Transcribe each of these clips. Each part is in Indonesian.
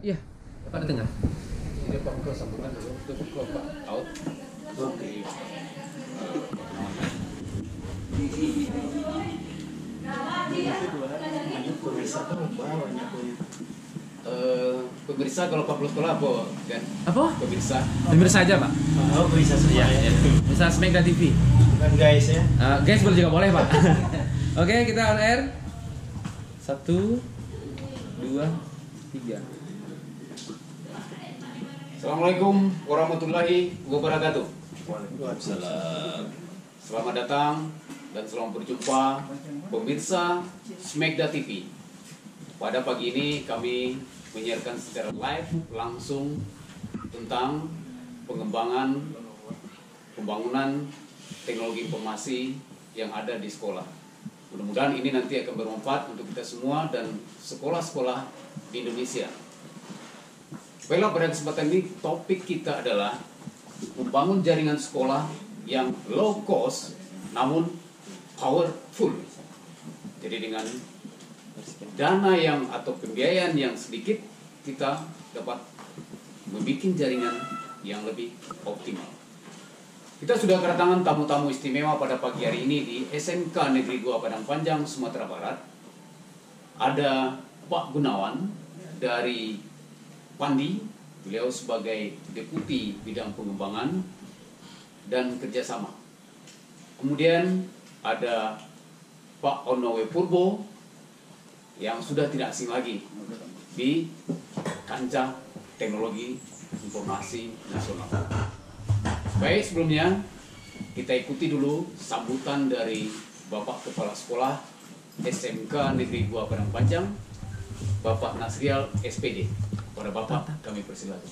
Iya, Pak dengar. Ini Pak Buka sambungan dulu untuk Pak Out. Oke. Pemirsa kalau Pak sekolah apa kan? Apa? Pemirsa. Pemirsa aja Pak. Oh, bisa semua ya. Bisa Smegda TV. Bukan guys ya. Guys boleh juga boleh Pak. Oke, kita on air. 1, 2, 3. Assalamualaikum warahmatullahi wabarakatuh. Waalaikumsalam. Selamat datang dan selamat berjumpa pemirsa Smegda TV. Pada pagi ini kami menyiarkan secara live langsung tentang pembangunan teknologi informasi yang ada di sekolah. Mudah-mudahan ini nanti akan bermanfaat untuk kita semua dan sekolah-sekolah di Indonesia. Baiklah, pada kesempatan ini topik kita adalah membangun jaringan sekolah yang low cost namun powerful. Jadi dengan dana yang atau pembiayaan yang sedikit kita dapat membuat jaringan yang lebih optimal. Kita sudah kedatangan tamu-tamu istimewa pada pagi hari ini di SMK Negeri 2 Padang Panjang, Sumatera Barat. Ada Pak Gunawan dari Pandi, beliau sebagai Deputi Bidang Pengembangan dan Kerjasama. Kemudian ada Pak Onowe Purbo yang sudah tidak asing lagi di kancah teknologi informasi nasional. Baik, sebelumnya kita ikuti dulu sambutan dari Bapak Kepala Sekolah SMK Negeri 2 Padang Panjang, Bapak Nasrial SPD. Pada Bapak kami persilakan.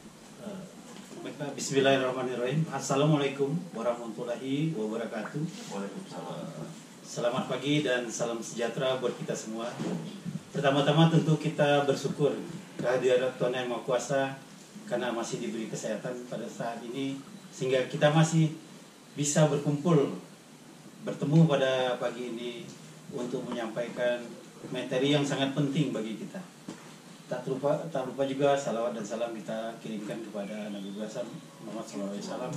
Bismillahirrahmanirrahim. Assalamualaikum warahmatullahi wabarakatuh. Waalaikumsalam. Selamat pagi dan salam sejahtera buat kita semua. Pertama-tama tentu kita bersyukur kehadiran Tuhan Yang Maha Kuasa karena masih diberi kesehatan pada saat ini sehingga kita masih bisa bertemu pada pagi ini untuk menyampaikan materi yang sangat penting bagi kita. Tak lupa juga salawat dan salam kita kirimkan kepada Nabi Muhammad SAW.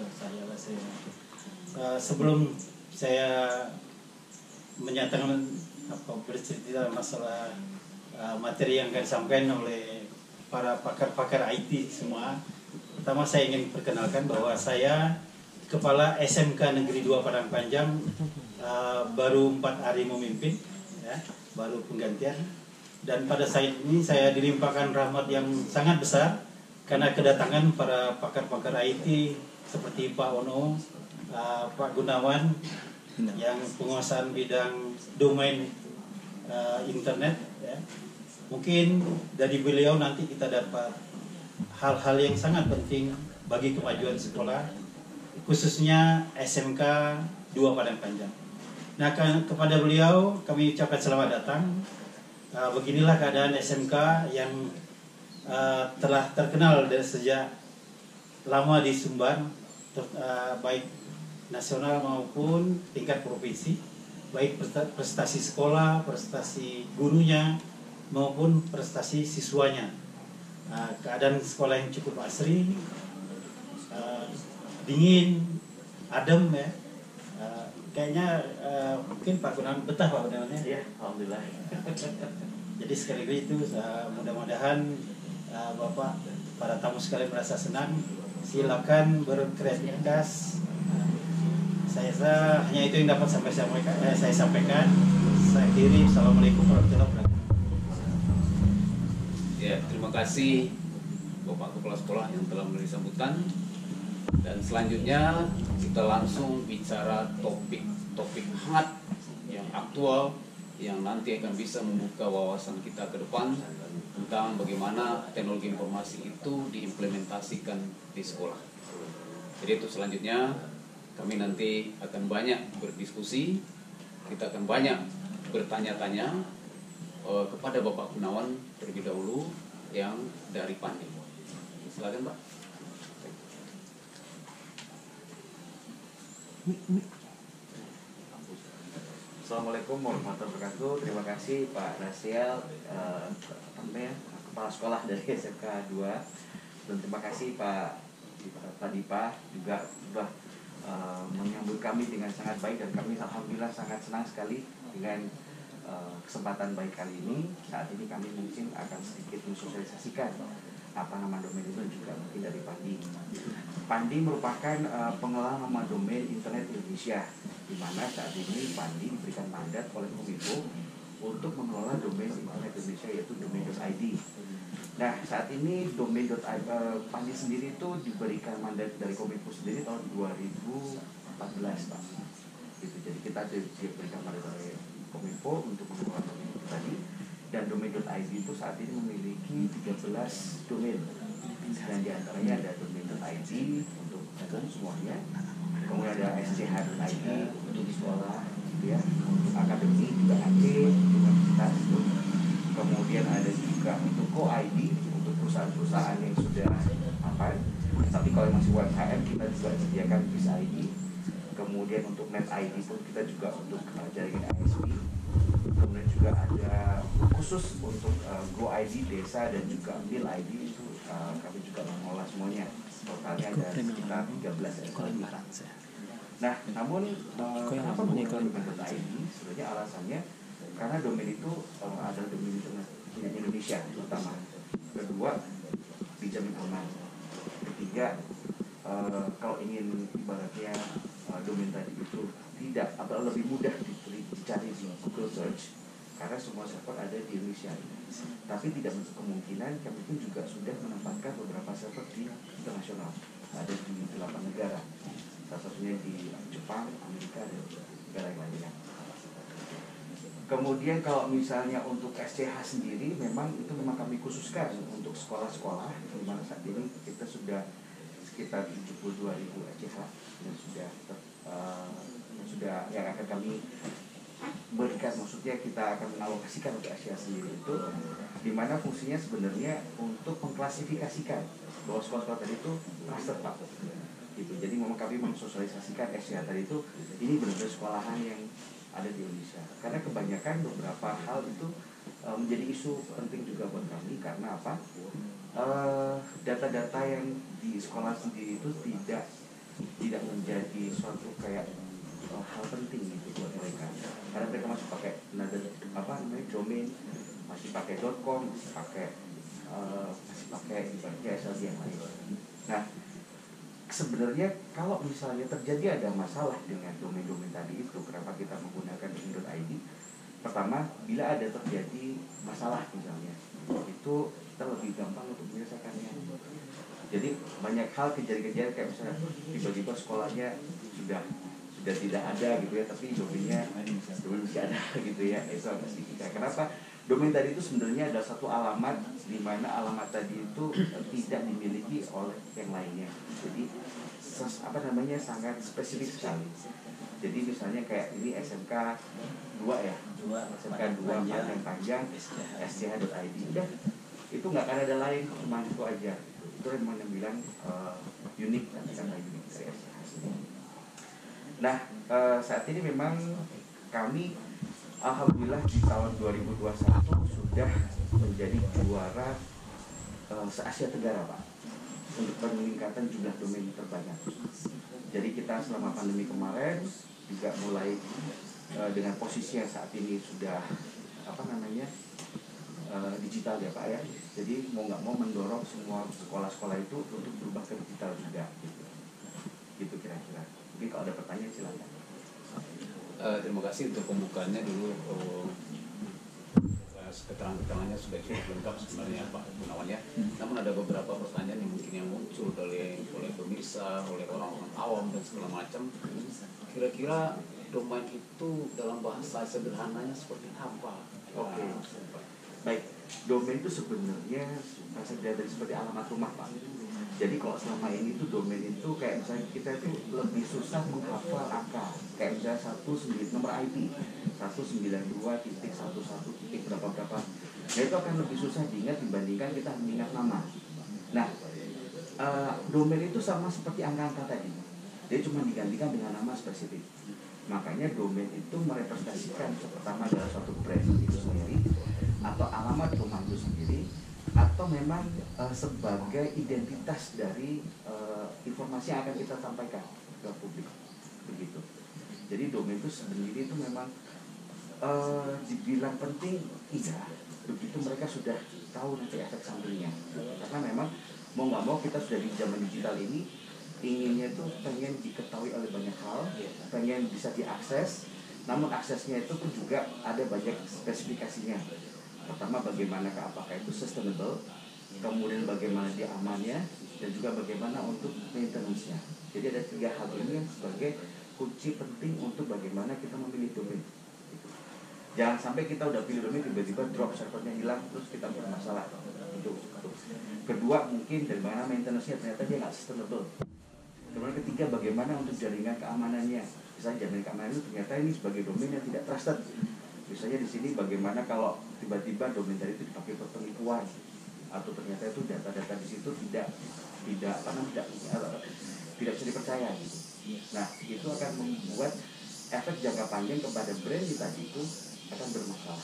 Sebelum saya menyatakan bercerita masalah materi yang akan disampaikan oleh para pakar-pakar IT semua, pertama saya ingin perkenalkan bahwa saya Kepala SMK Negeri 2 Padang Panjang, baru 4 hari memimpin, ya, baru penggantian. Dan pada saat ini saya dilimpahkan rahmat yang sangat besar karena kedatangan para pakar-pakar IT seperti Pak Ono, Pak Gunawan yang penguasaan bidang domain internet, ya. Mungkin dari beliau nanti kita dapat hal-hal yang sangat penting bagi kemajuan sekolah, khususnya SMK 2 Padang Panjang. Nah, kepada beliau kami ucapkan selamat datang. Beginilah keadaan SMK yang telah terkenal dari sejak lama di Sumbar, baik nasional maupun tingkat provinsi, baik prestasi sekolah, prestasi gurunya maupun prestasi siswanya. Keadaan sekolah yang cukup asri, dingin, adem, ya. Kayaknya mungkin Pak Gunawan betah Pak Gunawan ya. Iya, alhamdulillah. Jadi sekaligus itu mudah-mudahan Bapak, para tamu sekalian merasa senang. Silakan berkreativitas. Saya hanya itu yang dapat saya sampaikan. Saya akhiri. Assalamualaikum warahmatullahi wabarakatuh. Ya, terima kasih Bapak Kepala Sekolah yang telah memberi sambutan. Dan selanjutnya kita langsung bicara topik hangat yang aktual yang nanti akan bisa membuka wawasan kita ke depan tentang bagaimana teknologi informasi itu diimplementasikan di sekolah. Jadi itu selanjutnya kami nanti akan banyak berdiskusi, kita akan banyak bertanya-tanya kepada Bapak Gunawan terlebih dahulu yang dari Pandi. Silakan Pak. Assalamualaikum warahmatullahi wabarakatuh. Terima kasih Pak Nasial, kepala sekolah dari SMK 2. Dan terima kasih Pak Dipa juga sudah menyambut kami dengan sangat baik, dan kami alhamdulillah sangat senang sekali dengan kesempatan baik kali ini. Saat ini kami mungkin akan sedikit mensosialisasikan apa nama domain itu, juga mungkin dari Pandi. Pandi merupakan pengelola nama domain Internet Indonesia, di mana saat ini Pandi diberikan mandat oleh Kominfo untuk mengelola domain Internet Indonesia, yaitu domain.id. Nah, saat ini Pandi sendiri itu diberikan mandat dari Kominfo sendiri tahun 2014, Pak. Gitu. Jadi kita diberikan mandat oleh Kominfo untuk mengelola domain itu tadi. Dan domain.id itu saat ini memiliki 13 domain, dan diantaranya ada domain.id untuk semuanya, kemudian ada SCH.id untuk di sekolah, gitu ya, untuk akademi juga ada universitas, kemudian ada juga untuk co-id untuk perusahaan-perusahaan yang sudah apa, tapi kalau masih UMKM kita juga sediakan BIS-ID. Kemudian untuk NetID pun kita juga untuk jaringan ISP. Kemudian juga ada khusus untuk GoID desa dan juga MilID itu kami juga mengolah semuanya. Totalnya ada sekitar 13 ekor. Nah, namun kenapa menggunakan domain.id? Sebenarnya alasannya karena domain itu adalah domain Indonesia terutama. Kedua, dijamin aman. Ketiga, kalau ingin ibaratnya domain tadi itu tidak atau lebih mudah dicari di Google Search, karena semua server ada di Indonesia. Tapi tidak menutup kemungkinan kami pun juga sudah menempatkan beberapa server di internasional, ada di 8 negara, salah satunya di Jepang, Amerika, dan negara yang lainnya. Kemudian kalau misalnya untuk SCH sendiri, memang kami khususkan untuk sekolah-sekolah, di mana saat ini kita sudah sekitar 72.000 SCH yang sudah yang akan kami berikan, maksudnya kita akan mengalokasikan untuk SCH sendiri itu, di mana fungsinya sebenarnya untuk mengklasifikasikan bahwa sekolah-sekolah tadi itu cluster, Pak. Gitu. Jadi memang kami mensosialisasikan SCH tadi itu ini benar-benar sekolahan yang ada di Indonesia. Karena kebanyakan beberapa hal itu menjadi isu penting juga buat kami, karena apa? Data-data yang di sekolah sendiri itu tidak menjadi suatu kayak hal penting gitu buat mereka, karena mereka masih pakai domain, masih pakai .com, masih pakai ibaratnya SLD yang lain. Nah, sebenarnya kalau misalnya terjadi ada masalah dengan domain-domain tadi itu, kenapa kita menggunakan domain.id? Pertama, bila ada terjadi masalah misalnya, itu kita lebih gampang untuk menyelesaikannya. Jadi banyak hal kejadian-kejadian kayak misalnya tiba-tiba sekolahnya sudah tidak ada gitu ya, tapi domainnya masih ada gitu ya. Itu agak sedikit. Kenapa? Domain tadi itu sebenarnya ada satu alamat, di mana alamat tadi itu tidak dimiliki oleh yang lainnya. Jadi sangat spesifik sekali. Jadi misalnya kayak ini SMK 2 ya, SMK 2 panjang SCH.id, udah itu nggak akan ada lain, cuma itu aja. Itu yang bilang unik, karena unik dari SCH. Nah, saat ini memang kami alhamdulillah di tahun 2021 sudah menjadi juara se-Asia Tenggara, Pak, untuk peningkatan jumlah domain terbanyak. Jadi kita selama pandemi kemarin juga mulai dengan posisi yang saat ini sudah digital ya, Pak ya. Jadi mau nggak mau mendorong semua sekolah-sekolah itu untuk berubah ke digital juga gitu kira-kira. Mungkin kalau ada pertanyaan silakan. Terima kasih untuk pembukaannya dulu. Keterangan-keterangannya sudah cukup lengkap sebenarnya Pak Gunawan ya. Namun ada beberapa pertanyaan yang mungkin yang muncul oleh pemirsa, oleh orang-orang awam dan segala macam. Kira-kira domain itu dalam bahasa sederhananya seperti apa? Oke. Baik, domain itu sebenarnya bahasa sederhana seperti alamat rumah, Pak. Jadi kalau selama ini tuh domain itu kayak misalnya kita itu lebih susah menghafal angka, kayak misalnya nomor IP 192.11 berapa. Nah itu akan lebih susah diingat dibandingkan kita mengingat nama. Nah, domain itu sama seperti angka-angka tadi, dia cuma digantikan dengan nama spesifik. Makanya domain itu merepresentasikan pertama adalah suatu brand itu sendiri atau alamat rumah itu sendiri, atau memang sebagai identitas dari informasi yang akan kita sampaikan ke publik, begitu. Jadi domain itu sendiri itu memang dibilang penting, iya, begitu mereka sudah tahu nanti efek sampingnya. Karena memang mau nggak mau kita sudah di zaman digital ini, inginnya tuh pengen diketahui oleh banyak hal, pengen bisa diakses, namun aksesnya itu pun juga ada banyak spesifikasinya. Pertama, bagaimana apakah itu sustainable, kemudian bagaimana dia amannya, dan juga bagaimana untuk maintenance-nya. Jadi ada 3 hal ini yang sebagai kunci penting untuk bagaimana kita memilih domain. Jangan sampai kita udah pilih domain tiba-tiba drop, servernya hilang, terus kita bermasalah. Itu. Kedua, mungkin dari mana maintenance-nya ternyata dia nggak sustainable. Kemudian ketiga, bagaimana untuk jaringan keamanannya. Misalnya jaringan keamanan itu ternyata ini sebagai domain yang tidak trusted. Misalnya di sini bagaimana kalau tiba-tiba domain tadi itu dipakai untuk penipuan, atau ternyata itu data-data di situ tidak bisa dipercaya gitu. Nah, itu akan membuat efek jangka panjang kepada brand di tadi itu akan bermasalah.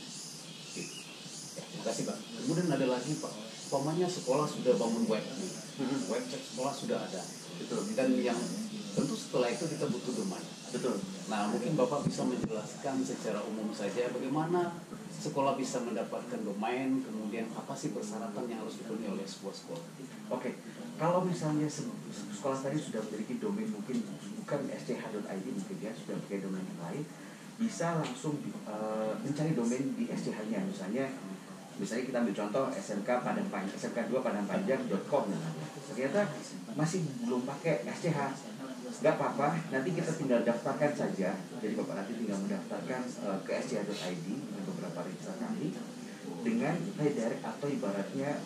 Terima kasih Pak. Kemudian ada lagi Pak, umpamanya sekolah sudah bangun web, website sekolah sudah ada, betul. Dan yang tentu setelah itu kita butuh domain, betul. Nah, mungkin Bapak bisa menjelaskan secara umum saja bagaimana sekolah bisa mendapatkan domain, kemudian apa sih persyaratan yang harus dipenuhi oleh sebuah sekolah. Oke, kalau misalnya sekolah tadi sudah memiliki domain, mungkin bukan sch.id, mungkin ya sudah pakai domain yang lain, bisa langsung mencari domain di SCH-nya. Misalnya kita ambil contoh SMK 2 padangpanjang.com. Ternyata masih belum pakai SCH. Nggak apa-apa, nanti kita tinggal daftarkan saja. Jadi Bapak nanti tinggal mendaftarkan ke SCH.id dengan beberapa registrar kami dengan redirect, atau ibaratnya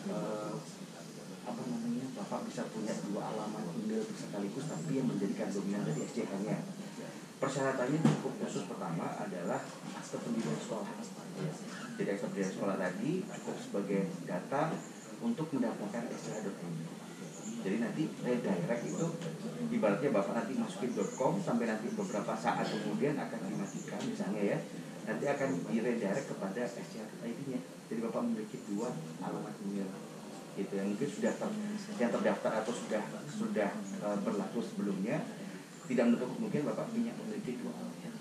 Bapak bisa punya 2 alamat email sekaligus, tapi yang menjadikan dominan dari SCH-nya. Persyaratannya cukup khusus. Pertama adalah akte pendirian sekolah. Jadi akte pendirian sekolah tadi cukup sebagai data untuk mendaftarkan SCH.id. Jadi nanti redirect itu ibaratnya Bapak nanti masukin .com, sampai nanti beberapa saat kemudian akan dimatikan misalnya ya, nanti akan di-redirect kepada SCH.id-nya. Jadi Bapak memiliki 2 alamat email gitu, yang mungkin sudah yang terdaftar atau sudah berlaku sebelumnya. Tidak menutup kemungkinan Bapak memiliki 2 alamat.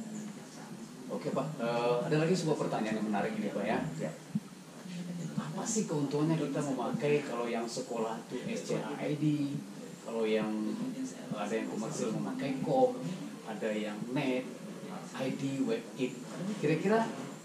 Oke Pak, ada lagi sebuah pertanyaan yang menarik ini Pak ya. Ya. Apa sih keuntungannya kita memakai, kalau yang sekolah itu SCH.id, kalau yang ada yang komersil memakai com, ada yang net, ID, web, kira-kira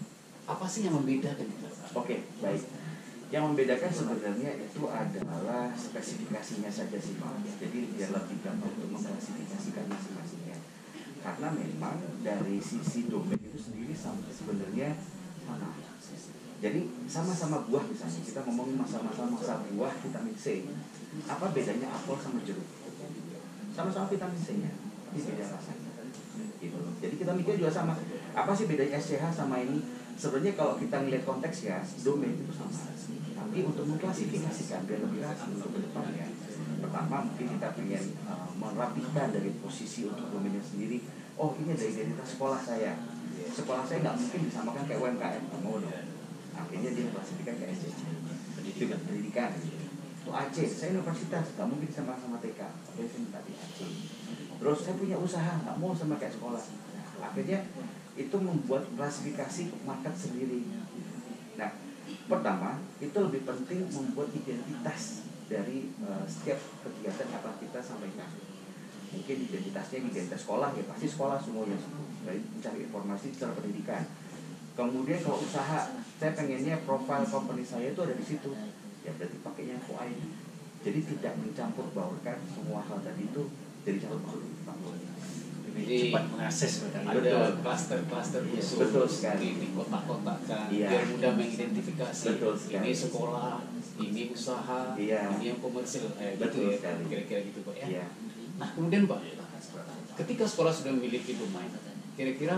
apa sih yang membedakan kita? Oke, baik. Yang membedakan sebenarnya itu adalah spesifikasinya saja sih Pak. Jadi biar lebih gampang untuk mengklasifikasikan masing-masingnya. Karena memang dari sisi domain itu sendiri sebenarnya sama. Jadi sama-sama buah, misalnya kita ngomongin masa buah vitamin C. Apa bedanya apel sama jeruk? Sama-sama vitamin C-nya, tapi beda rasanya. Gitu. Jadi kita mikir juga sama. Apa sih bedanya SCH sama ini? Sebenarnya kalau kita ngelihat konteks ya, domain itu sama. Tapi untuk mengklasifikasikan biar lebih rapi untuk kedepannya, pertama mungkin kita ingin merapikan dari posisi untuk domainnya sendiri. Oh, ini ada identitas sekolah saya. Sekolah saya nggak mungkin disamakan kayak UMKM, nggak mau dong. Akhirnya dia klasifikasi ke SCH, pendidikan. Itu AC, saya universitas, nggak mungkin sama TK, tapi saya minta di AC. Terus saya punya usaha, nggak mau sama kayak sekolah. Akhirnya itu membuat klasifikasi market sendiri. Nah, pertama itu lebih penting membuat identitas dari setiap kegiatan yang akan kita sampaikan. Mungkin identitas sekolah, ya pasti sekolah semuanya. Dari mencari informasi secara pendidikan. Kemudian kalau usaha, saya pengennya profil company saya itu ada di situ. Ya berarti pakainya co-ID. Jadi tidak mencampur baurkan semua hal tadi itu jadi campur baur. Jadi cepat mengakses ada klaster-klaster khusus, betul sekali, di kota-kotakan, iya, biar mudah mengidentifikasi. Betul sekali. Ini sekolah, ini usaha, iya, ini yang komersil, betul gitu ya, sekali. kira-kira gitu Pak ya. Iya. Nah kemudian Pak, ketika sekolah sudah memiliki domain, kira-kira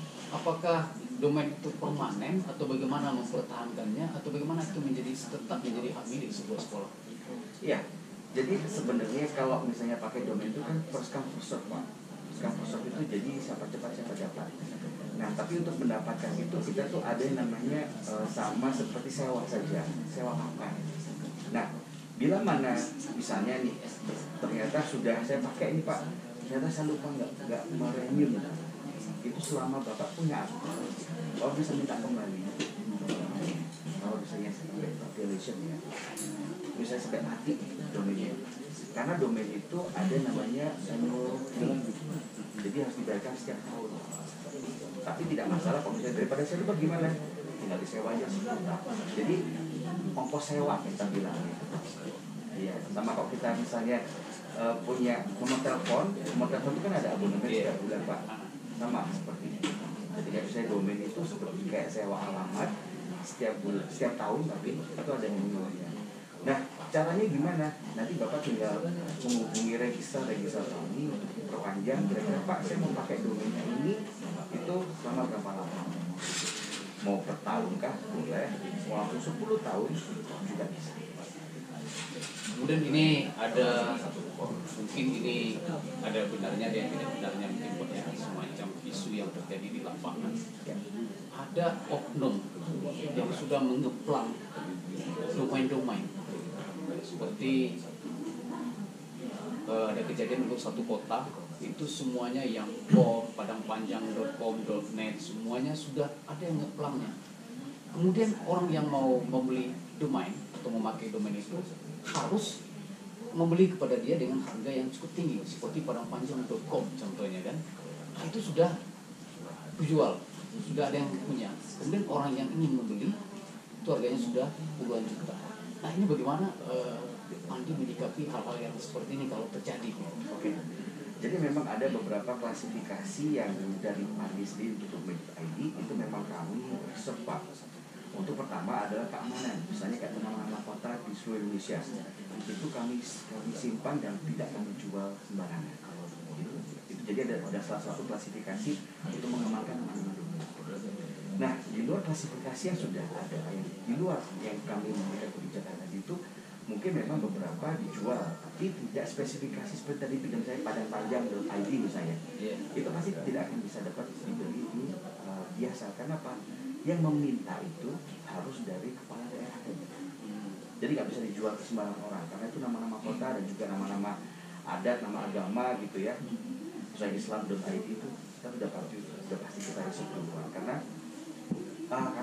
apakah domain itu permanen atau bagaimana mempertahankannya, atau bagaimana itu tetap menjadi hak milik sebuah sekolah? Iya. Jadi sebenarnya kalau misalnya pakai domain itu kan first come first serve Pak. Kanvas Shop itu jadi siapa cepat siapa dapat. Nah, tapi untuk mendapatkan itu kita tuh ada yang namanya sama seperti sewa saja, sewa pakai. Nah, bila mana misalnya nih ternyata sudah saya pakai ini Pak, ternyata saya lupa nggak merenew, itu selama Bapak punya akun, Bapak bisa minta kembali. Kalau misalnya sampai violation ya, misalnya sampai mati domainnya, karena domain itu ada namanya annual fee, jadi harus dibayarkan setiap tahun. Tapi tidak masalah kalau misalnya daripada saya lupa gimana, tinggal disewa aja 10 tahun. Jadi ongkos sewa kita bilang. Iya, sama kalau kita misalnya punya nomor telepon itu kan ada abonemen setiap bulan Pak, sama seperti itu. Jadi kayak misalnya domain itu seperti kayak sewa alamat setiap bulan, setiap tahun, tapi itu ada minimumnya. Nah, caranya gimana? Nanti Bapak tinggal menghubungi register kami untuk perpanjang. Kira-kira Pak, saya mau pakai domainnya ini itu selama berapa lama? Mau per tahun kah? Boleh. Mau langsung 10 tahun juga bisa. Kemudian ini ada, mungkin ini ada benarnya, ada yang tidak benarnya, mungkin ya, semacam isu yang terjadi di lapangan. Ada oknum yang sudah mengeplang domain-domain, seperti ada kejadian untuk satu kota itu semuanya yang .com, padangpanjang.com, .net, semuanya sudah ada yang ngeplangnya. Kemudian orang yang mau membeli domain atau memakai domain itu harus membeli kepada dia dengan harga yang cukup tinggi, seperti padangpanjang.com contohnya kan. Nah, itu sudah dijual, sudah ada yang punya. Kemudian orang yang ingin membeli itu harganya sudah puluhan juta. Nah, ini bagaimana Andi menyikapi hal-hal yang seperti ini kalau terjadi? Oke. Jadi memang ada beberapa klasifikasi yang dari Pandisdin untuk domain.id itu memang kami sebab. Untuk pertama adalah keamanan, misalnya kayak nama-nama kota di seluruh Indonesia itu kami simpan dan tidak kami jual sembarangan. Itu jadi ada salah satu klasifikasi untuk mengamankan nama-nama domain. Nah, di luar klasifikasi yang sudah ada, yang di luar yang kami memberikan kebijakan tadi itu mungkin memang beberapa dijual, tapi tidak spesifikasi seperti tadi misalnya padangpanjang.id misalnya, itu pasti tidak akan bisa dapat dibeli di biasa. Karena apa? Yang meminta itu harus dari kepala daerah. Jadi nggak bisa dijual ke sembarang orang, karena itu nama-nama kota dan juga nama-nama adat, nama agama gitu ya. Misalnya Islam.id itu kita sudah pasti kita risiko duluan, karena